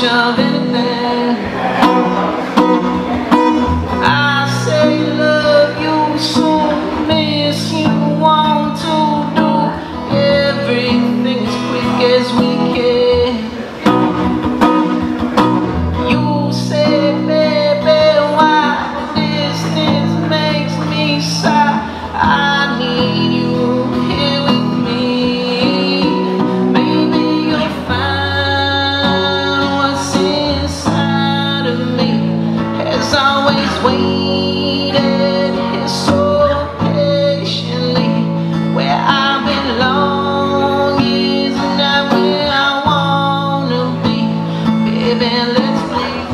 of anything. I say love you, so miss you, want to do everything as quick as we can. You say, baby, why distance makes me sigh. I need you here with me. Maybe you'll find what's inside of me has always waited here so patiently. Where I belong is not where I wanna be. Baby, let's leave.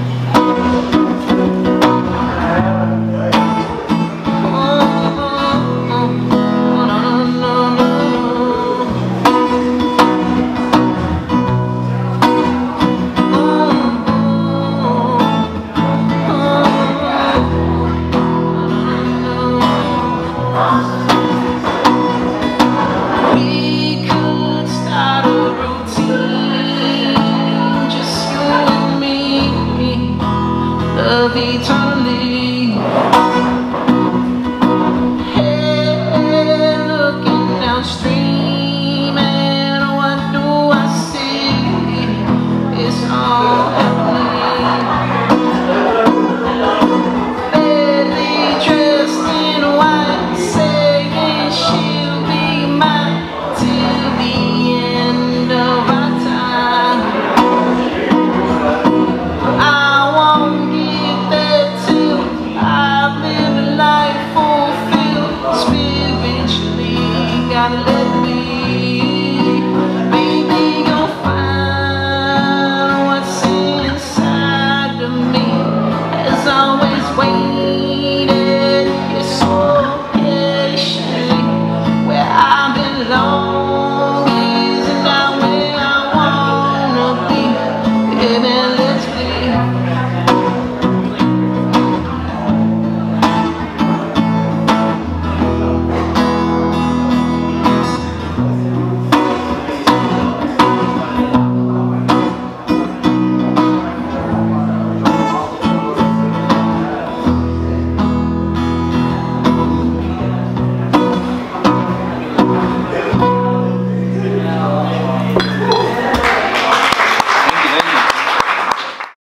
We could start a routine, just you and me, love each other.